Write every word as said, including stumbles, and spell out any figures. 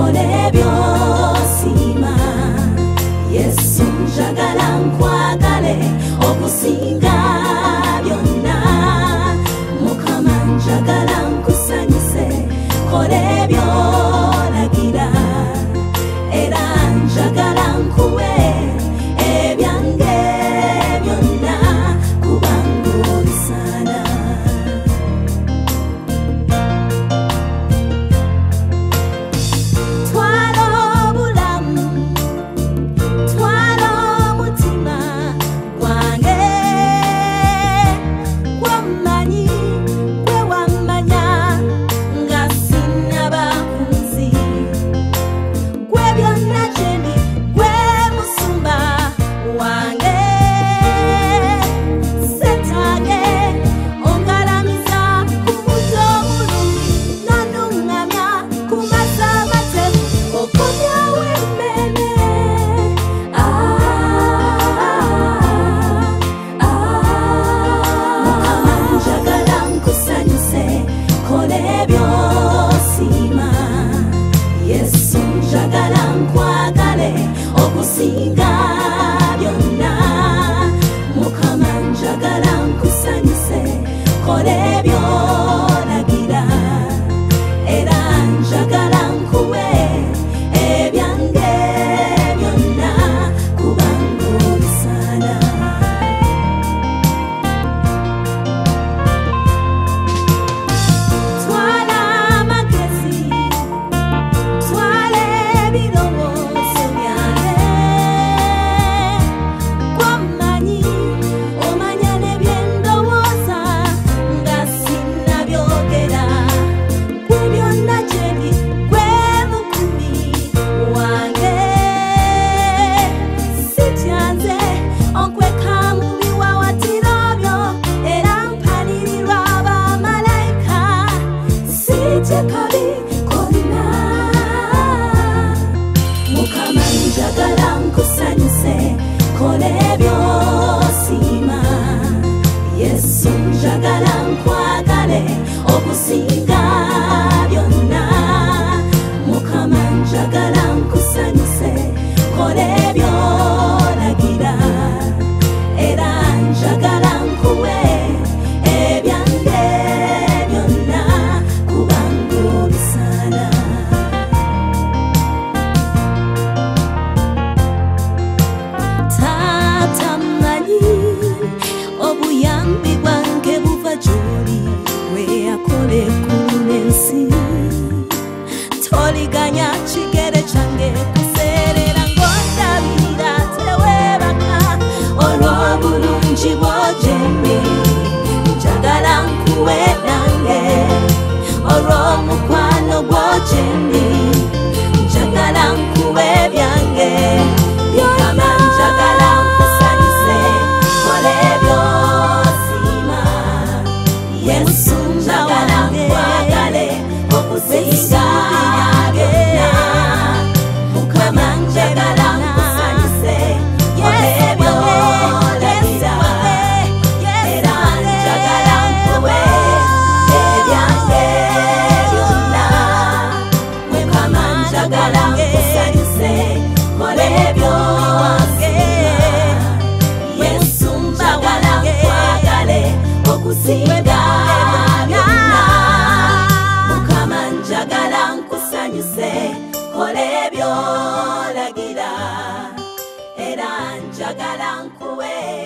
kole byosima Yesu njagala nkwagale okusinga byonna Mukama njagala nkusanyuse kole byolagira era njagala nkuwe ebyange byonna kubanga obisana Twala obulamu twala omutima gwange gw'omanyi gwe wammanya nga sinnaba kunzi gwe byonna gyendi gwe musumba wange setage ongalamiza ku muddo omulungi n'onuŋŋamya ku mazzi amatevu okomyawo emmeme Mukama njagala nkusanyuse kole byosiima Yesu njagala nkwagale okusinga byonna Mukama njagala nkusanyuse kole byolagira era njagala nkuwe ebyange byonna kubanga obisana Twala amagezi twala ebirowoozo byange gw'omanyi omanya ne bye ndowooza nga sinnabyogera gwe byonna gyendi gwe mukumi wange sityanze onkweka mu biwawatiro byo era mpalirirwa abamalayika sitye kabi konna Mukama njagala nkusanyuse kole byosiima Yesu njagala nkwagale okusinga byonna Mukama njagala nkusanyuse kole byolagira era njagala nkuwe ebyange byonna kubanga obisana Taata mmanyi obuyambi bwange buva gy'oli gwe yakola eggulu n'ensi toliganya kigere kyange kuseerera ng'ondabirira teweebaka olw'obulungi bwo gyendi njagala nkuwe nange olw'omukwano gwo gyendi njagala nkuwe byange Mukama njagala nkusanyuse kole byosiima Yesu njagala nkwagale okusinga byonna Mukama njagala nkusanyuse kole byolagira era njagala nkuwe ebyange byonna Mukama njagala nkusanyuse kole byosiima Yesu njagala nkwagale okusinga byonna Mukama njagala nkusanyuse kole byolagira era njagala nkuwe